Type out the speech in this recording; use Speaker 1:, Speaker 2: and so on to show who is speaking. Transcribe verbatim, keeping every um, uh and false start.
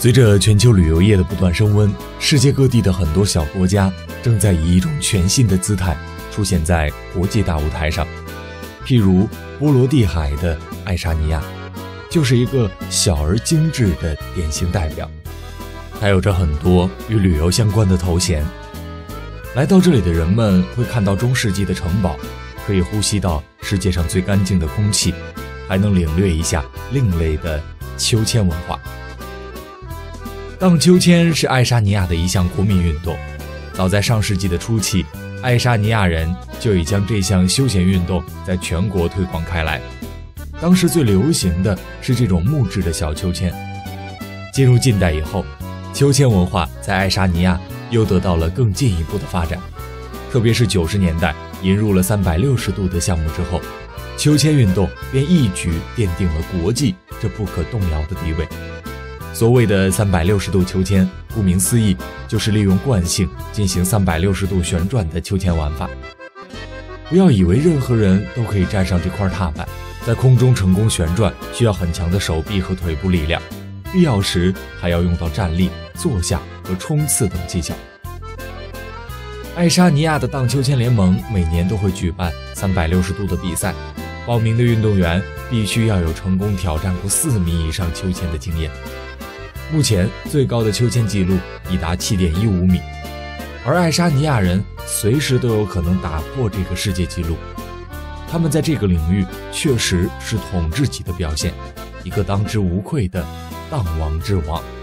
Speaker 1: 随着全球旅游业的不断升温，世界各地的很多小国家正在以一种全新的姿态出现在国际大舞台上。譬如波罗的海的爱沙尼亚，就是一个小而精致的典型代表。它有着很多与旅游相关的头衔。来到这里的人们会看到中世纪的城堡，可以呼吸到世界上最干净的空气，还能领略一下另类的秋千文化。荡秋千是爱沙尼亚的一项国民运动，早在上世纪的初期，爱沙尼亚人就已将这项休闲运动在全国推广开来。当时最流行的是这种木质的小秋千。进入近代以后，秋千文化在爱沙尼亚又得到了更进一步的发展，特别是九十年代引入了三百六十度的项目之后，秋千运动便一举奠定了国际这不可动摇的地位。所谓的三百六十度秋千，顾名思义，就是利用惯性进行三百六十度旋转的秋千玩法。不要以为任何人都可以站上这块踏板，在空中成功旋转需要很强的手臂和腿部力量，必要时还要用到站立、坐下和冲刺等技巧。爱沙尼亚的荡秋千联盟每年都会举办三百六十度的比赛，报名的运动员必须要有成功挑战过四米以上秋千的经验。目前最高的秋千纪录已达 七点一五米，而爱沙尼亚人随时都有可能打破这个世界纪录。他们在这个领域确实是统治级的表现，一个当之无愧的荡王之王。